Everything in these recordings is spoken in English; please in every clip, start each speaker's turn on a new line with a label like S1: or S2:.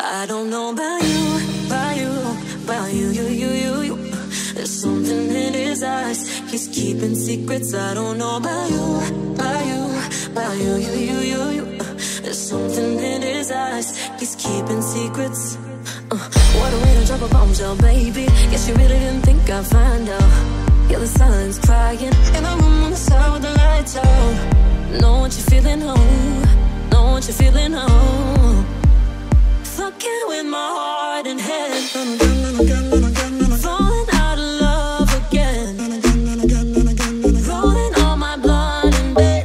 S1: I don't know about you, about you, about you. There's something in his eyes, he's keeping secrets. I don't know about you, about you, about you. There's something in his eyes, he's keeping secrets. What a way to drop a bombshell, baby. Guess you really didn't think I'd find out. Yeah, the silence crying in the room on the side with the lights out. Know what you're feeling, oh, know what you're feeling, oh. Fucking with my heart and head, falling out of love again, rolling all my blood in bed,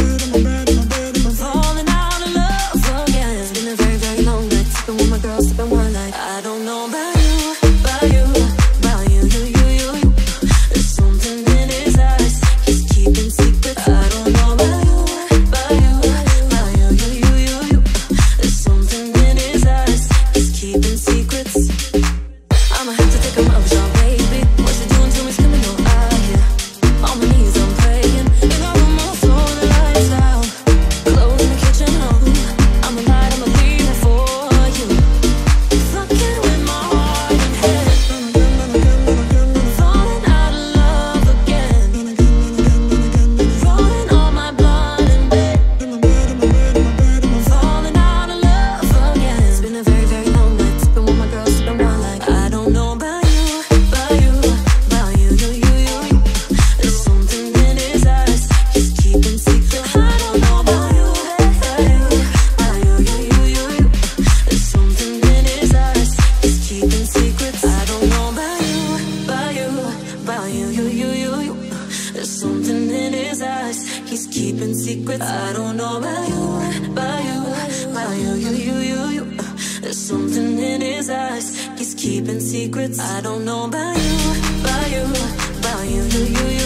S1: falling out of love again. It's been a very, very long night, sipping with my girl, sipping wine like I don't know about you, about you, about you. There's something in his eyes, he's keeping secrets. I don't know about you, about you, about you. There's something in his eyes, he's keeping secrets. I'ma have to take him out, y'all, baby. What you doing to me, screaming, no, I hear. On my knees, I'm praying. In the room on the floor, the lights out. Clothes in the kitchen, oh. I'm a light, I'ma leave it for you. Fucking with my heart and head, falling out of love again, rolling all my blood in bed, falling out of love again. It's been a very, very long night, sipping with my girl, sipping wine like I don't know about you, about you, about you. There's something in his eyes, he's keeping secrets. I don't know about you, about you, about you. There's something in his eyes, he's keeping secrets. I don't know about you, about you, about you. There's something in his eyes, he's keeping secrets. I don't know about you, about you, about you. There's something in his eyes, he's keeping secrets. I don't know about you, about you, about you.